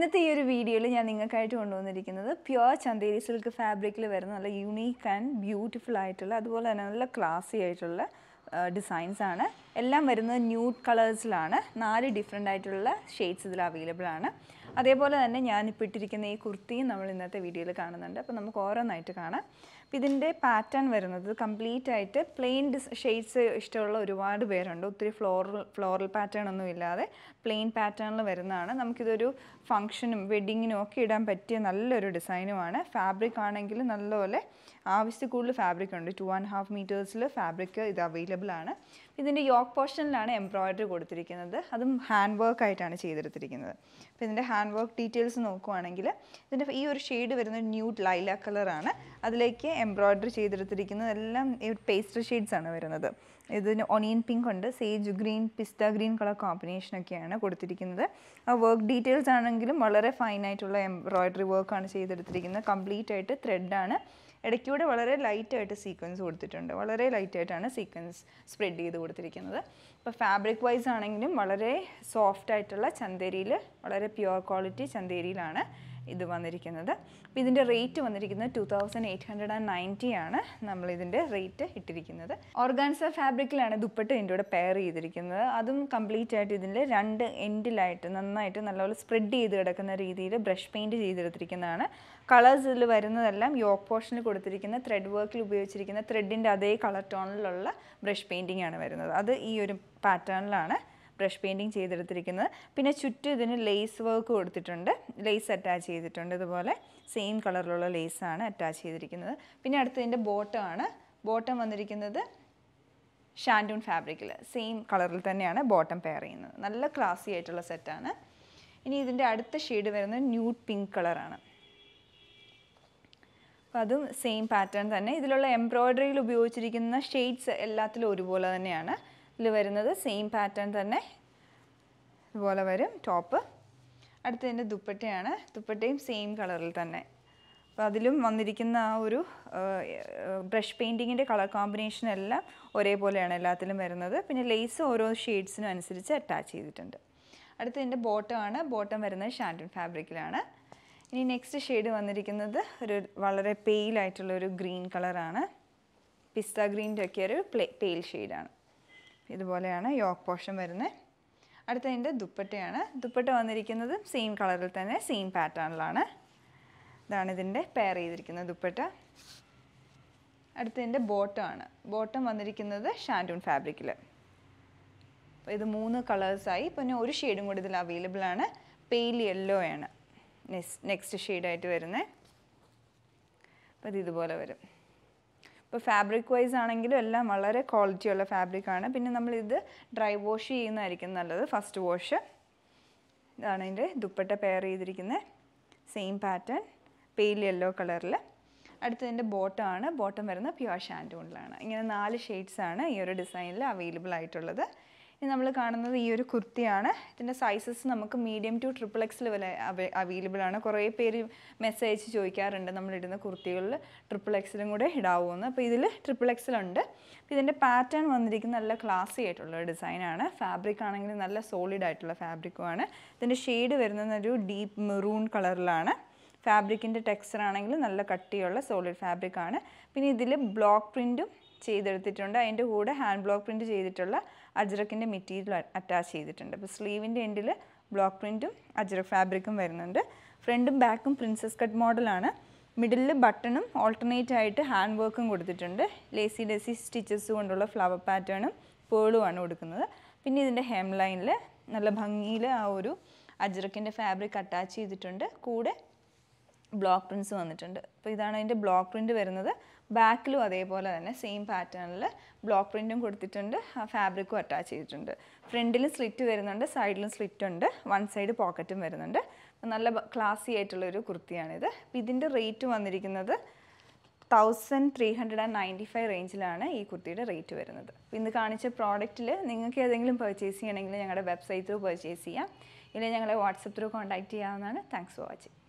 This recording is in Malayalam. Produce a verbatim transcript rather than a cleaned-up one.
ഇന്നത്തെ ഈ ഒരു വീഡിയോയിൽ ഞാൻ നിങ്ങൾക്കായിട്ട് കൊണ്ടുവന്നിരിക്കുന്നത് പ്യുവർ ചന്ദേരി സിൽക്ക് ഫാബ്രിക്കിൽ വരുന്ന നല്ല യൂണീക്ക് ആൻഡ് ബ്യൂട്ടിഫുൾ ആയിട്ടുള്ള അതുപോലെ തന്നെ നല്ല ക്ലാസി ആയിട്ടുള്ള ഡിസൈൻസ് ആണ്. എല്ലാം വരുന്നത് ന്യൂഡ് കളേഴ്സിലാണ്. നാല് ഡിഫറെൻ്റ് ആയിട്ടുള്ള ഷെയ്ഡ്സ് ഇതിൽ അവൈലബിൾ ആണ്. അതേപോലെ തന്നെ ഞാനിപ്പോൾ ഇട്ടിരിക്കുന്ന ഈ കുർത്തിയും നമ്മൾ ഇന്നത്തെ വീഡിയോയിൽ കാണുന്നുണ്ട്. അപ്പോൾ നമുക്ക് ഓരോന്നായിട്ട് കാണാം. അപ്പോൾ ഇതിൻ്റെ പാറ്റേൺ വരുന്നത് കംപ്ലീറ്റ് ആയിട്ട് പ്ലെയിൻ ഡിസ് ഷെയ്ഡ്സ് ഇഷ്ടമുള്ള ഒരുപാട് പേരുണ്ട്. ഒത്തിരി ഫ്ലോറൽ ഫ്ലോറൽ പാറ്റേൺ ഒന്നും ഇല്ലാതെ പ്ലെയിൻ പാറ്റേണിൽ വരുന്നതാണ്. നമുക്കിതൊരു ഫംഗ്ഷനും വെഡ്ഡിങ്ങിനും ഒക്കെ ഇടാൻ പറ്റിയ നല്ലൊരു ഡിസൈനുമാണ്. ഫാബ്രിക് ആണെങ്കിൽ നല്ലപോലെ ആവശ്യത്തിൽ കൂടുതൽ ഫാബ്രിക് ഉണ്ട്. ടു ആൻഡ് ഹാഫ് മീറ്റേഴ്സിൽ ഫാബ്രിക് ഇത് അവൈലബിൾ ആണ്. ഇതിൻ്റെ യോക്ക് പോർഷനിലാണ് എംബ്രോയ്ഡറി കൊടുത്തിരിക്കുന്നത്. അതും ഹാൻഡ് വർക്ക് ആയിട്ടാണ് ചെയ്തെടുത്തിരിക്കുന്നത്. അപ്പോൾ ഇതിൻ്റെ ഹാൻഡ് വർക്ക് ഡീറ്റെയിൽസ് നോക്കുവാണെങ്കിൽ ഇതിൻ്റെ ഈ ഒരു ഷെയ്ഡ് വരുന്നത് ന്യൂഡ് ലൈലാക്ക് കളറാണ്. അതിലേക്ക് എംബ്രോയ്ഡറി ചെയ്തെടുത്തിരിക്കുന്നത് എല്ലാം ഈ പേസ്റ്റൽ ഷെയ്ഡ്സ് ആണ് വരുന്നത്. ഇതിന് ഒണിയൻ പിങ്ക് ഉണ്ട്, സേജ് ഗ്രീൻ, പിസ്ത ഗ്രീൻ കളർ കോമ്പിനേഷനൊക്കെയാണ് കൊടുത്തിരിക്കുന്നത്. ആ വർക്ക് ഡീറ്റെയിൽസ് ആണെങ്കിലും വളരെ ഫൈനായിട്ടുള്ള എംബ്രോയ്ഡറി വർക്കാണ് ചെയ്തെടുത്തിരിക്കുന്നത്. കംപ്ലീറ്റ് ആയിട്ട് ത്രെഡാണ്. ഇടയ്ക്കൂടെ വളരെ ലൈറ്റായിട്ട് സീക്വൻസ് കൊടുത്തിട്ടുണ്ട്. വളരെ ലൈറ്റായിട്ടാണ് സീക്വൻസ് സ്പ്രെഡ് ചെയ്ത് കൊടുത്തിരിക്കുന്നത്. ഇപ്പോൾ ഫാബ്രിക് വൈസ് ആണെങ്കിലും വളരെ സോഫ്റ്റ് ആയിട്ടുള്ള ചന്തേരിയിൽ വളരെ പ്യുവർ ക്വാളിറ്റി ചന്തേരിയിലാണ് ഇത് വന്നിരിക്കുന്നത്. അപ്പോൾ ഇതിൻ്റെ റേറ്റ് വന്നിരിക്കുന്നത് two thousand eight hundred and ninety ആണ് നമ്മളിതിൻ്റെ റേറ്റ് ഇട്ടിരിക്കുന്നത്. ഓർഗാൻസ ഫാബ്രിക്കിലാണ് ദുപ്പട്ട ഇതിൻ്റെ കൂടെ പെയർ ചെയ്തിരിക്കുന്നത്. അതും കംപ്ലീറ്റ് ആയിട്ട് ഇതിൻ്റെ രണ്ട് എൻഡിലായിട്ട് നന്നായിട്ട് നല്ലപോലെ സ്പ്രെഡ് ചെയ്ത് കിടക്കുന്ന രീതിയിൽ ബ്രഷ് പെയിൻറ്റ് ചെയ്തെടുത്തിരിക്കുന്നതാണ്. കളേഴ്സ് ഇതിൽ വരുന്നതെല്ലാം യോക്ക് പോർഷനിൽ കൊടുത്തിരിക്കുന്ന ത്രെഡ് വർക്കിൽ ഉപയോഗിച്ചിരിക്കുന്ന ത്രെഡിൻ്റെ അതേ കളർ ടോണിലുള്ള ബ്രഷ് പെയിൻറ്റിംഗ് ആണ് വരുന്നത്. അത് ഈ ഒരു പാറ്റേണിലാണ് ബ്രഷ് പെയിൻറ്റിങ് ചെയ്തെടുത്തിരിക്കുന്നത്. പിന്നെ ചുറ്റും ഇതിന് ലേസ് വർക്ക് കൊടുത്തിട്ടുണ്ട്. ലേസ് അറ്റാച്ച് ചെയ്തിട്ടുണ്ട്. ഇതുപോലെ സെയിം കളറിലുള്ള ലേസാണ് അറ്റാച്ച് ചെയ്തിരിക്കുന്നത്. പിന്നെ അടുത്തതിൻ്റെ ബോട്ടമാണ്. ബോട്ടം വന്നിരിക്കുന്നത് ഷാൻഡൂൺ ഫാബ്രിക്കിൽ സെയിം കളറിൽ തന്നെയാണ് ബോട്ടം പെയർ ചെയ്യുന്നത്. നല്ല ക്ലാസി ആയിട്ടുള്ള സെറ്റാണ്. ഇനി ഇതിൻ്റെ അടുത്ത ഷെയ്ഡ് വരുന്നത് ന്യൂഡ് പിങ്ക് കളറാണ്. അപ്പോൾ അതും സെയിം പാറ്റേൺ തന്നെ. ഇതിലുള്ള എംബ്രോയ്ഡറിയിൽ ഉപയോഗിച്ചിരിക്കുന്ന ഷെയ്ഡ്സ് എല്ലാത്തിലും ഒരുപോലെ തന്നെയാണ്. ഇതിൽ വരുന്നത് സെയിം പാറ്റേൺ തന്നെ ഇതുപോലെ വരും ടോപ്പ്. അടുത്തതിൻ്റെ ദുപ്പട്ടയാണ്. ദുപ്പട്ടയും സെയിം കളറിൽ തന്നെ. അപ്പോൾ അതിലും വന്നിരിക്കുന്ന ആ ഒരു ബ്രഷ് പെയിൻറ്റിങ്ങിൻ്റെ കളർ കോമ്പിനേഷൻ എല്ലാം ഒരേപോലെയാണ് എല്ലാത്തിലും വരുന്നത്. പിന്നെ ലേസ് ഓരോ ഷെയ്ഡ്സിനും അനുസരിച്ച് അറ്റാച്ച് ചെയ്തിട്ടുണ്ട്. അടുത്തതിൻ്റെ ബോട്ടമാണ്. ബോട്ടം വരുന്നത് ഷാൻഡൂൺ ഫാബ്രിക്കിലാണ്. ഇനി നെക്സ്റ്റ് ഷെയ്ഡ് വന്നിരിക്കുന്നത് ഒരു വളരെ പെയിലായിട്ടുള്ള ഒരു ഗ്രീൻ കളറാണ്. പിസ്ത ഗ്രീൻ്റെ ഒക്കെ ഒരു പ്ലേ പെയിൽ ഷെയ്ഡാണ്. ഇതുപോലെയാണ് യോക്ക് പോർഷൻ വരുന്നത്. അടുത്തതിൻ്റെ ദുപ്പട്ടയാണ്. ദുപ്പട്ട വന്നിരിക്കുന്നത് സെയിം കളറിൽ തന്നെ സെയിം പാറ്റേണിലാണ്. ഇതാണ് ഇതിൻ്റെ പെയർ ചെയ്തിരിക്കുന്നത് ദുപ്പട്ട. അടുത്തതിൻ്റെ ബോട്ടമാണ്. ബോട്ടം വന്നിരിക്കുന്നത് ഷാൻഡൂൺ ഫാബ്രിക്കിൽ. അപ്പോൾ ഇത് മൂന്ന് കളേഴ്സായി. പിന്നെ ഒരു ഷെയ്ഡും കൂടി ഇതിൽ അവൈലബിൾ ആണ്. പെയിൽ യെല്ലോ ആണ് നെക്സ്റ്റ് ഷെയ്ഡായിട്ട് വരുന്നത്. അപ്പോൾ ഇത് ഇതുപോലെ വരും. ഇപ്പോൾ ഫാബ്രിക് വൈസ് ആണെങ്കിലും എല്ലാം വളരെ ക്വാളിറ്റി ഉള്ള ഫാബ്രിക്കാണ്. പിന്നെ നമ്മളിത് ഡ്രൈ വാഷ് ചെയ്യുന്നതായിരിക്കും നല്ലത്. First wash. ഇതാണ് ഇതിൻ്റെ ദുപ്പട്ട പെയർ ചെയ്തിരിക്കുന്നത്. സെയിം പാറ്റേൺ പെയിൽ യെല്ലോ കളറിൽ. അടുത്തതിൻ്റെ ബോട്ടമാണ്. ബോട്ടം വരുന്ന പ്യുവർ ഷാൻഡൂണിലാണ്. ഇങ്ങനെ നാല് ഷെയ്ഡ്സാണ് ഈ ഒരു ഡിസൈനിൽ അവൈലബിൾ ആയിട്ടുള്ളത്. ഇനി നമ്മൾ കാണുന്നത് ഈ ഒരു കുർത്തിയാണ്. ഇതിൻ്റെ സൈസസ് നമുക്ക് മീഡിയം ടു ട്രിപ്പിൾ എക്സിൽ വരെ അവൈലബിൾ ആണ്. കുറേ പേര് മെസ്സേജ് ചോദിക്കാറുണ്ട് നമ്മളിടുന്ന കുർത്തികളിൽ ട്രിപ്പിൾ എക്സിലും കൂടെ ഇടാവുമെന്ന്. അപ്പോൾ ഇതിൽ ട്രിപ്പിൾ എക്സിലുണ്ട്. ഇതിൻ്റെ പാറ്റേൺ വന്നിരിക്കുന്ന നല്ല ക്ലാസി ആയിട്ടുള്ള ഡിസൈനാണ്. ഫാബ്രിക് ആണെങ്കിൽ നല്ല സോളിഡ് ആയിട്ടുള്ള ഫാബ്രിക്കുമാണ്. ഇതിൻ്റെ ഷെയ്ഡ് വരുന്നത് ഒരു ഡീപ്പ് മെറൂൺ കളറിലാണ്. ഫാബ്രിക്കിൻ്റെ ടെക്സ്ചർ ആണെങ്കിൽ നല്ല കട്ടിയുള്ള സോളിഡ് ഫാബ്രിക്കാണ്. പിന്നെ ഇതിൽ ബ്ലോക്ക് പ്രിൻറ്റും ചെയ്തെടുത്തിട്ടുണ്ട്. അതിൻ്റെ കൂടെ ഹാൻഡ് ബ്ലോക്ക് പ്രിൻറ്റ് ചെയ്തിട്ടുള്ള അജ്രക്കിൻ്റെ മെറ്റീരിയൽ അറ്റാച്ച് ചെയ്തിട്ടുണ്ട്. അപ്പോൾ സ്ലീവിൻ്റെ എൻഡിൽ ബ്ലോക്ക് പ്രിൻറ്റും അജ്രക് ഫാബ്രിക്കും വരുന്നുണ്ട്. ഫ്രണ്ടും ബാക്കും പ്രിൻസസ് കട്ട് മോഡലാണ്. മിഡിലിൽ ബട്ടണും ഓൾട്ടർനേറ്റ് ആയിട്ട് ഹാൻഡ് വർക്കും കൊടുത്തിട്ടുണ്ട്. ലേസി ഡെസി സ്റ്റിച്ചസ് കൊണ്ടുള്ള ഫ്ലവർ പാറ്റേണും പേളുമാണ് കൊടുക്കുന്നത്. പിന്നെ ഇതിൻ്റെ ഹെം ലൈനിൽ നല്ല ഭംഗിയിൽ ആ ഒരു അജ്രക്കിൻ്റെ ഫാബ്രിക് അറ്റാച്ച് ചെയ്തിട്ടുണ്ട്. കൂടെ ബ്ലോക്ക് പ്രിൻറ്റ്സ് വന്നിട്ടുണ്ട്. അപ്പോൾ ഇതാണ് അതിൻ്റെ ബ്ലോക്ക് പ്രിൻറ്റ് വരുന്നത്. ബാക്കിലും അതേപോലെ തന്നെ സെയിം പാറ്റേണിൽ ബ്ലോക്ക് പ്രിൻറ്റും കൊടുത്തിട്ടുണ്ട്. ആ ഫാബ്രിക്കും അറ്റാച്ച് ചെയ്തിട്ടുണ്ട്. ഫ്രണ്ടിലും സ്ലിറ്റ് വരുന്നുണ്ട്, സൈഡിലും സ്ലിറ്റ് ഉണ്ട്. വൺ സൈഡ് പോക്കറ്റും വരുന്നുണ്ട്. നല്ല ക്ലാസി ആയിട്ടുള്ളൊരു കുർത്തിയാണിത്. അപ്പോൾ ഇതിൻ്റെ റേറ്റ് വന്നിരിക്കുന്നത് thousand three hundred and ninety five റേഞ്ചിലാണ് ഈ കുർത്തിയുടെ റേറ്റ് വരുന്നത്. അപ്പോൾ ഇന്ന് കാണിച്ച പ്രോഡക്റ്റിൽ നിങ്ങൾക്ക് ഏതെങ്കിലും പർച്ചേസ് ചെയ്യണമെങ്കിൽ ഞങ്ങളുടെ വെബ്സൈറ്റ് ത്രൂ പർച്ചേസ് ചെയ്യാം. ഇല്ലെങ്കിൽ ഞങ്ങളെ വാട്സപ്പ് ത്രൂ കോൺടാക്റ്റ് ചെയ്യാവുന്നതാണ്. Thanks for watching.